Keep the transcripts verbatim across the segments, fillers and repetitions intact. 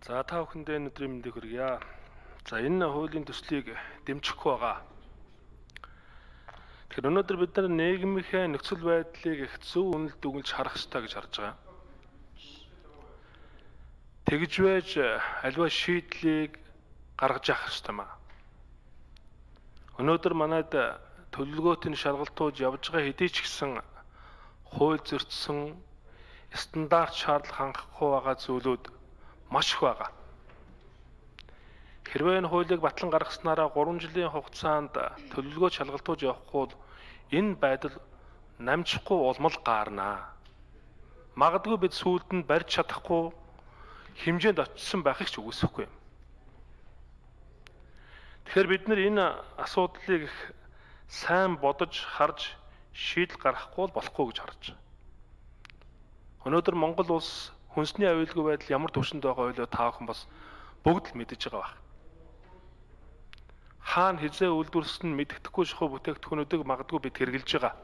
За та бүхэндээ өнөөдрийн мэндийг хүргье. За энэ хуулийн төслийг дэмжихгүй байгаа. Тэгэхээр өнөөдөр бид нар нийгмийнхээ нөхцөл байдлыг их зөв үнэлд дүгнж харах ёстой гэж харж байгаа. Тэгж байж аливаа шийдлийг гаргаж явах ёстой маа. Өнөөдөр манайд төлөвлөгөөтийн шалгалтууд явж байгаа хэдий ч гэсэн хууль зөрчсөн стандарт шаардлага хангахгүй байгаа зүйлүүд маш их байгаа. Хэрвээ энэ хуулийг батлан гаргаснараа гурван жилийн хугацаанд төлөвлөгөө шалгалтууд явахгүй бол энэ байдал намжихгүй улмал гаарнаа. Магадгүй бид сүүлд нь барьж чадахгүй хэмжээнд очсон байхыг ч үгүйсэхгүй юм. Тэгэхээр бид нар энэ асуудлыг их сайн бодож харж шийдэл гаргахгүй бол болохгүй гэж харж байна. Өнөөдөр Монгол улс хүнсний аюулгүй байдал ямар түвшинд байгаа ойлоо та бүхэн бас бүгд л мэдэж байгаа байх. Хаана хизээ үйлдвэрлэсэн нь мэддэхгүй шахуу бүтээгдэхүүнүүдийг магадгүй бид хэрэгжилж байгаа.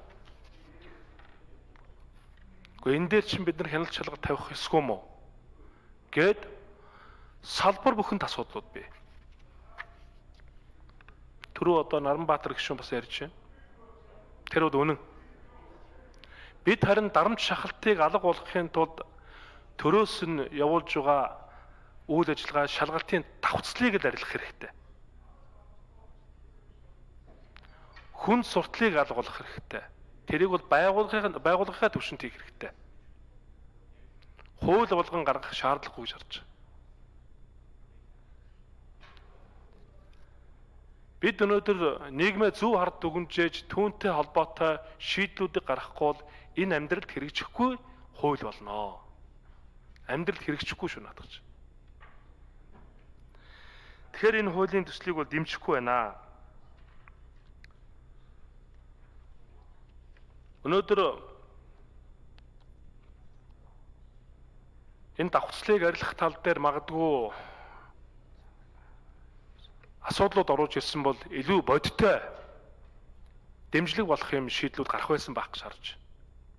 Гэхдээ энэ дээр чинь бид нар хяналт шалгалт тавих ёсгүй мó гэд салбар бүхэнд асуудлууд бий. Түрүү одоо Наранбаатар гишүүн бас ярьж байна. Тэр бол үнэн. Бид харин дарамт шахалтыг алга болгохын тулд төрөөс нь явуулж байгаа үйл ажиллагаа шалгалтын давхцлыг л арилгах хэрэгтэй. Хүн суртлыг алга болгох хэрэгтэй. Тэрийг бол байгууллагын байгууллагын түвшинд хийх хэрэгтэй. Хууль болгон гаргах шаардлагагүй гэж харж байна. Бид өнөөдөр нийгмээ зөв хард дүгнжээж түүнтэй холбоотой шийдлүүдийг гаргахгүй бол энэ амьдралд хэрэгжихгүй хууль болно. Амьдралд хэрэгжихгүй шүү надад. Тэгэхээр энэ хуулийн төслийг бол дэмжихгүй байна. Өнөөдөр энэ давхцлыг арилгах тал дээр магадгүй асуудлууд оруулж ирсэн бол илүү бодиттой дэмжлэг болох юм шийдлүүд гарах байсан байх гэж харж байна.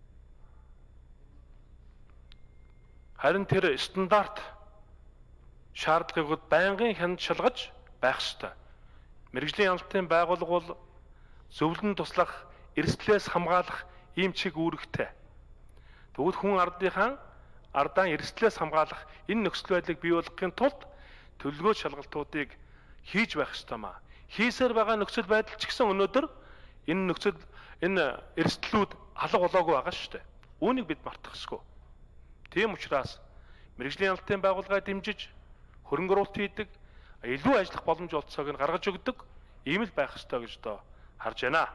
Харин тэр стандарт шаардлагыг байнгын хяналт шалгаж байх ёстой. Мэргэжлийн хяналтын байгууллага бол зөвлөн туслах, эрсдлээс хамгаалах ийм чиг үүрэгтэй. Тэгвэл хүн ардынхаа ардаа эрсдлээс хамгаалах энэ нөхцөл байдлыг бий болгохын тулд төлөвлөгөө шалгалтуудыг хийж байх ёстой маа. Хийсээр байгаа нөхцөл байдал ч гэсэн өнөөдөр энэ нөхцөл энэ эрсдлүүд алга болоогүй байгаа шүү дээ. Үүнийг бид мартах ёсгүй. Тийм учраас мэргэжлийн хяналтын байгууллагаа дэмжиж хөрөнгө оруулалт хийдэг, илүү ажиллах боломж олцоог нь гаргаж өгдөг ийм л байх ёстой гэж доо харж байна.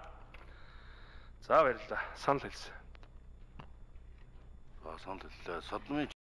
За баярлалаа. Санал хэлсэн. За санал хэллээ. Содмын